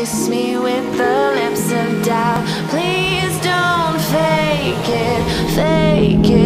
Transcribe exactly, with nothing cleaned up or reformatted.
kiss me with the lips of doubt. Please don't fake it, fake it.